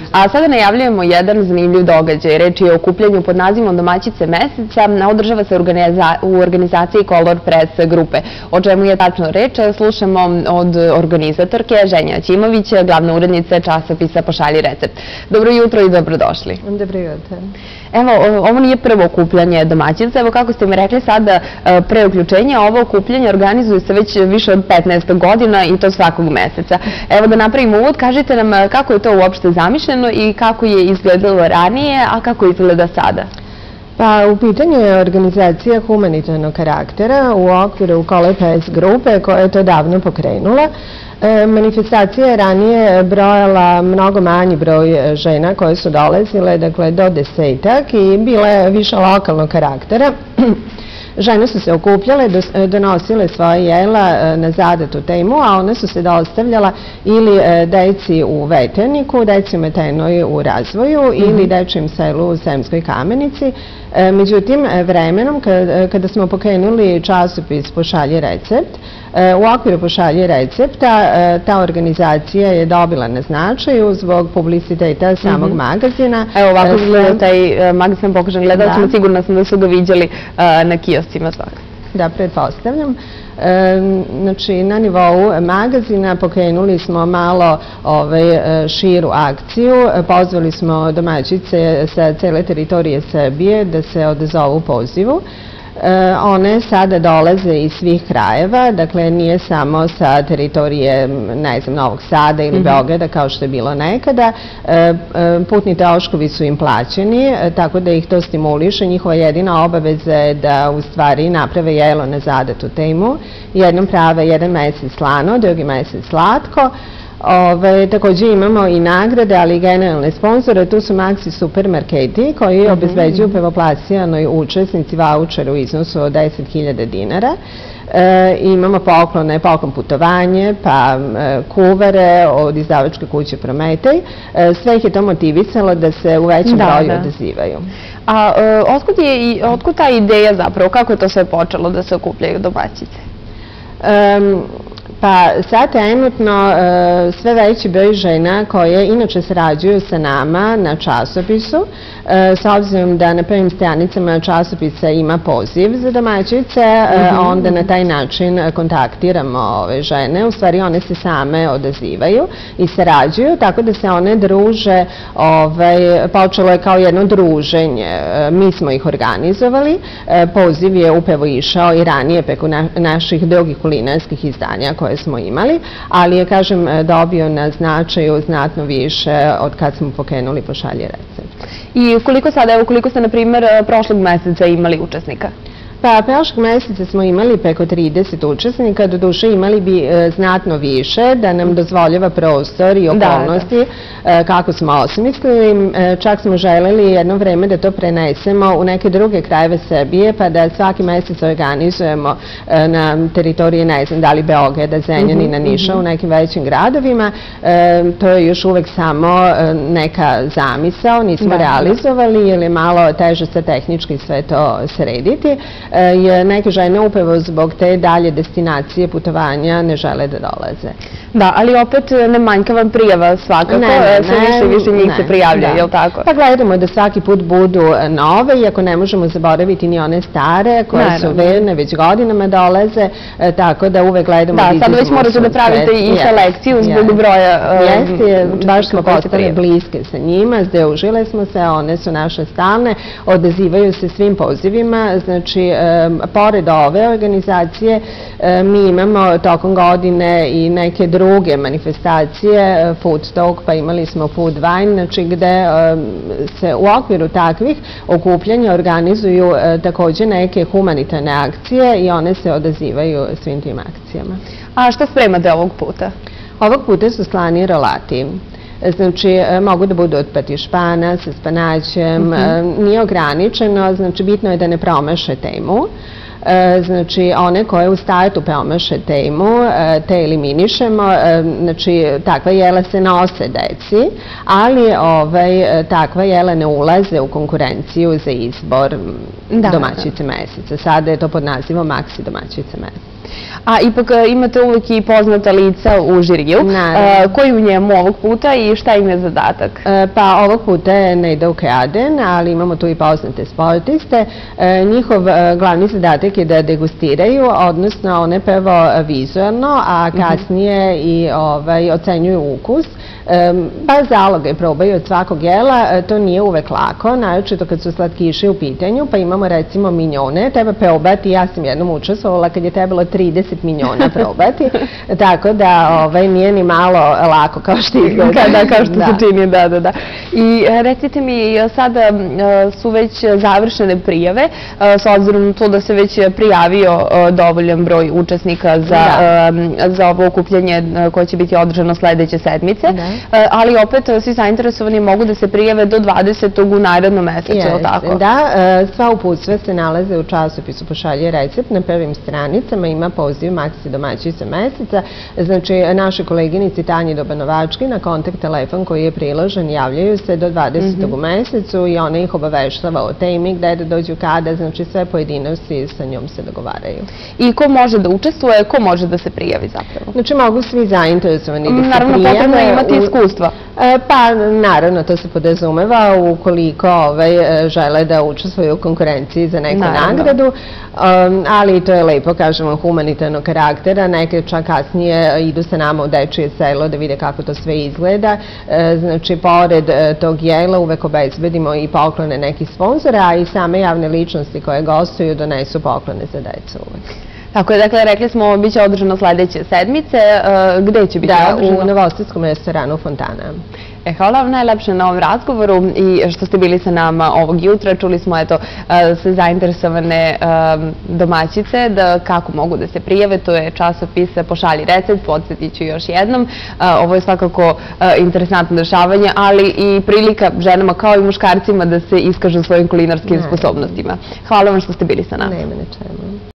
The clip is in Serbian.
A sada najavljujemo jedan zanimljiv događaj. Reč je o okupljanju pod nazivom Domaćice meseca. Održava se u organizaciji Color Press grupe. O čemu je tačno reč, slušamo od organizatorke Ženje Aćimović, glavne urednice časopisa Pošalji recept. Dobro jutro i dobrodošli. Dobro jutro. Evo, ovo nije prvo okupljanje domaćica. Evo, kako ste mi rekli sada, pre uključenja, ovo okupljanje organizuje se već više od 15 godina i to svakog meseca. Evo, da napravimo uvod, kažite nam kako je to uopšte zamišljeno i kako je izgledalo ranije, a kako izgleda sada? Pa, u pitanju je organizacija humanitarnog karaktera u okviru Color Press grupe koja je to davno pokrenula. Manifestacija je ranije brojala mnogo manji broj žena koje su dolazile, dakle do 10-ak, i bila je više lokalnog karaktera. Žene su se okupljale, donosile svoje jela na zadatu temu, a one su se dostavljala ili deci u Veterniku, deci u Metenoj u Razvoju ili dečijem selu u Sremskoj Kamenici. Međutim, vremenom, kada smo pokrenuli časopis Pošalji recept, u okviru Pošalji recepta ta organizacija je dobila na značaju zbog publiciteta samog magazina. Evo ovako izgleda taj magazin, pokažem gledalcima, sigurno sam da su ga viđali na kioscima svakako. Da, pretpostavljam. Znači, na nivou magazina pokrenuli smo malo širu akciju. Pozvali smo domaćice sa cele teritorije Srbije da se odazovu pozivu. One sada dolaze iz svih krajeva, dakle nije samo sa teritorije, ne znam, Novog Sada ili Beograda kao što je bilo nekada. Putni troškovi su im plaćeni, tako da ih to stimuliše. Njihova jedina obaveza je da u stvari naprave jelo na zadatu temu. Jednom prave jedan mesec slano, drugi mesec slatko. Također imamo i nagrade, ali i generalne sponzore. Tu su Maxi supermarketi koji obezbeđuju prvoplasirano učesnici vaučer u iznosu od 10.000 dinara. Imamo poklone, poklon putovanje, pa kuvere od izdavačke kuće Prometej. Sve ih je to motivisalo da se u većem broju odazivaju. A otkud ta ideja zapravo? Kako je to sve počelo da se okupljaju domaćice? Pa sad trenutno sve veći broj žena koje inače sarađuju sa nama na časopisu, s obzirom da na prvim stranicama časopisa ima poziv za domaćice, onda na taj način kontaktiramo ove žene. U stvari one se same odazivaju i sarađuju, tako da se one druže. Počelo je kao jedno druženje. Mi smo ih organizovali. Poziv je upravo išao i ranije preko naših drugih kulinarskih izdanja koje smo imali, ali je, kažem, dobio na značaju znatno više od kad smo pokrenuli Pošalji recept. I koliko ste, na primjer, prošlog meseca imali učesnika? Pa, prošlog meseca smo imali preko 30 učesnika, doduše imali bi znatno više, da nam dozvoljava prostor i okolnosti kako smo osmislili. Čak smo želeli jedno vreme da to prenesemo u neke druge krajeve Srbije, pa da svaki mesec organizujemo na teritoriji, ne znam, da li Beograda, Zrenjanina, Niša, u nekim većim gradovima. To je još uvek samo neka zamisao, nismo realizovali, jer je malo teže sa tehnički sve to srediti. Neke žene upravo zbog te dalje destinacije putovanja ne žele da dolaze. Da, ali opet ne manjka vam prijava svakako, sve više njih se prijavljaju, je li tako? Pa gledamo da svaki put budu nove, iako ne možemo zaboraviti ni one stare koje su verne, već godinama dolaze, tako da uvek gledamo da izuzimo. Da, sad već morate da pravite i selekciju zbog broja. Jeste, baš smo postale bliske sa njima, združile smo se, one su naše stalne, odazivaju se svim pozivima. Znači, pored ove organizacije, mi imamo tokom godine i neke druge manifestacije, Food Talk, pa imali smo Food Wine, znači gde se u okviru takvih okupljanja organizuju također neke humanitarne akcije i one se odazivaju svim tim akcijama. A što spremate ovog puta? Ovog puta su slani rolati. Znači, mogu da budu od patišpana, sa spanaćem, nije ograničeno, znači bitno je da ne promaše temu. Znači, one koje u startu promaše temu, te eliminišemo, znači, takva jela se nose deci, ali takva jela ne ulaze u konkurenciju za izbor domaćice meseca. Sada je to pod nazivom Maxi domaćice meseca. A ipak imate uvek i poznata lica u žiriju. Koji u njemu ovog puta i šta im je zadatak? Pa ovog puta je Nejda Ukeaden, ali imamo tu i poznate sportiste. Njihov glavni zadatak je da degustiraju, odnosno one prvo vizualno, a kasnije i ocenjuju ukus. Baš zaloge probaju od svakog jela, to nije uvek lako, naročito kad su slatkiši u pitanju, pa imamo recimo minjone, treba probati, ja sam jednom učestvovala kad je trebalo 30 minjona probati, tako da nije ni malo lako kao što izgleda. Kao što se čini, da. I recite mi, sada su već završene prijave, s obzirom na to da se već prijavio dovoljan broj učesnika za ovo okupljanje koje će biti održano sledeće sedmice, ali opet svi zainteresovani mogu da se prijave do 20. u narednom mesecu, je li tako? Da, sva uputstva se nalaze u časopisu Pošalji recept, na prvim stranicama ima poziv Maksi domaćice meseca, znači naše koleginici Tanji Dobanovački na kontakt telefon koji je priložen javljaju se do 20. u mesecu i ona ih obaveštava o temi, gde da dođu kada, znači sve pojedinosti sa njom se dogovaraju. I ko može da učestvuje, ko može da se prijavi zapravo? Znači mogu svi zainteresovani da se prijave. Naravno, potrebno je imati iskustva. Pa, naravno, to se podrazumeva ukoliko žele da učestvuju u konkurenciji za neku nagradu, ali to je lepo, kažemo, humanitarnog karaktera. Neke čak kasnije idu sa nama u dečije selo da vide kako to sve izgleda. Znači, pored tog jela uvek obezbedimo i poklone nekih sponzora, a i same javne ličnosti koje gostuju donesu poklone za decu uvek. Tako je, dakle, rekli smo, bit će održano sledeće sedmice. Gde će biti održano? Da, u novosadskom restoranu Fontana. Hvala vam najlepše na ovom razgovoru i što ste bili sa nama ovog jutra. Čuli smo, sve zainteresovane domaćice kako mogu da se prijave. To je časopis Pošalji recept, podsjetit ću još jednom. Ovo je svakako interesantno dešavanje, ali i prilika ženama kao i muškarcima da se iskažu svojim kulinarskim sposobnostima. Hvala vam što ste bili sa nama. Nema na čemu.